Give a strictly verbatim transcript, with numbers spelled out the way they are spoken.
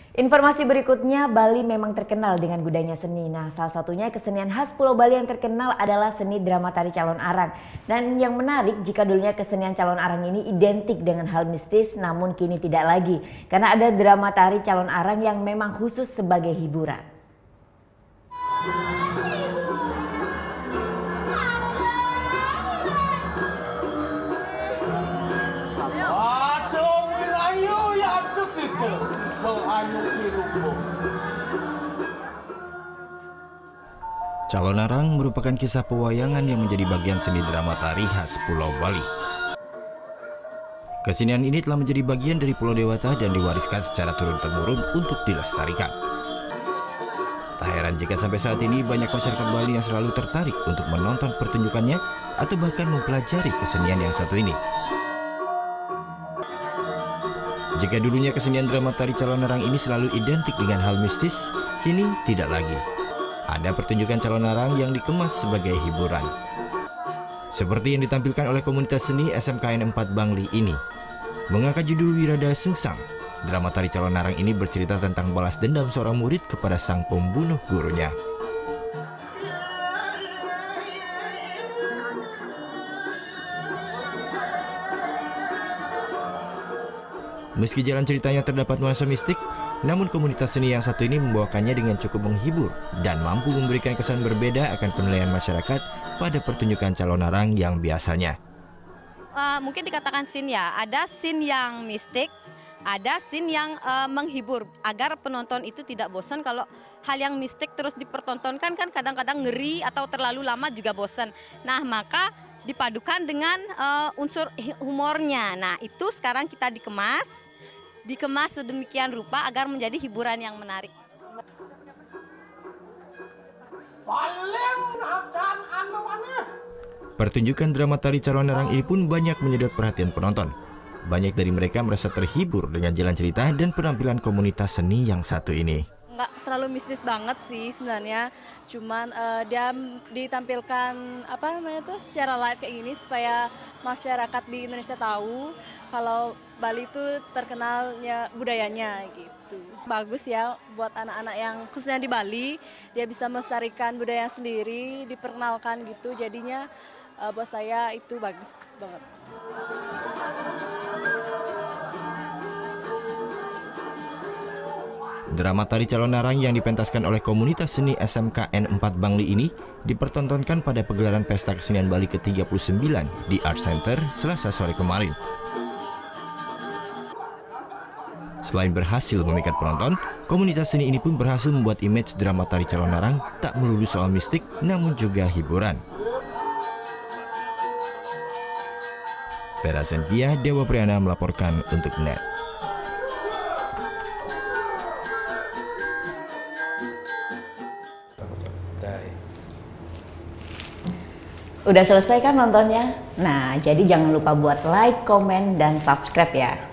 Informasi berikutnya, Bali memang terkenal dengan budaya seni. Nah, salah satunya kesenian khas Pulau Bali yang terkenal adalah seni drama tari calon arang. Dan yang menarik, jika dulunya kesenian calon arang ini identik dengan hal mistis, namun kini tidak lagi. Karena ada drama tari calon arang yang memang khusus sebagai hiburan. Calon arang merupakan kisah pewayangan yang menjadi bagian seni drama tari khas Pulau Bali. Kesenian ini telah menjadi bagian dari Pulau Dewata dan diwariskan secara turun-temurun untuk dilestarikan. Tak heran jika sampai saat ini banyak masyarakat Bali yang selalu tertarik untuk menonton pertunjukannya atau bahkan mempelajari kesenian yang satu ini. Jika dulunya kesenian drama tari calon arang ini selalu identik dengan hal mistis, kini tidak lagi. Ada pertunjukan calon arang yang dikemas sebagai hiburan. Seperti yang ditampilkan oleh komunitas seni S M K N empat Bangli ini. Mengangkat judul Wirada Sungsang, drama tari calon arang ini bercerita tentang balas dendam seorang murid kepada sang pembunuh gurunya. Meski jalan ceritanya terdapat nuansa mistik, namun komunitas seni yang satu ini membawakannya dengan cukup menghibur dan mampu memberikan kesan berbeda akan penilaian masyarakat pada pertunjukan calon arang yang biasanya. Uh, mungkin dikatakan scene ya, ada scene yang mistik, ada scene yang uh, menghibur agar penonton itu tidak bosan. Kalau hal yang mistik terus dipertontonkan kan kadang-kadang ngeri atau terlalu lama juga bosan. Nah, maka dipadukan dengan uh, unsur humornya. Nah, itu sekarang kita dikemas. Dikemas sedemikian rupa agar menjadi hiburan yang menarik. Pertunjukan drama tari calon arang ini pun banyak menyedot perhatian penonton. Banyak dari mereka merasa terhibur dengan jalan cerita dan penampilan komunitas seni yang satu ini. Nggak terlalu mistis banget sih sebenarnya, cuman uh, dia ditampilkan apa namanya tuh secara live kayak gini supaya masyarakat di Indonesia tahu kalau Bali itu terkenalnya budayanya gitu. Bagus ya buat anak-anak yang khususnya di Bali, dia bisa melestarikan budaya sendiri, diperkenalkan gitu, jadinya uh, buat saya itu bagus banget. Drama tari calon arang yang dipentaskan oleh komunitas seni S M K N empat Bangli ini dipertontonkan pada pegelaran Pesta Kesenian Bali ke tiga puluh sembilan di Art Center Selasa sore kemarin. Selain berhasil memikat penonton, komunitas seni ini pun berhasil membuat image drama tari calon arang tak melulu soal mistik, namun juga hiburan. Vera Zenkia, Dewa Priana melaporkan untuk Net. Udah selesai kan nontonnya? Nah, jadi jangan lupa buat like, komen, dan subscribe ya.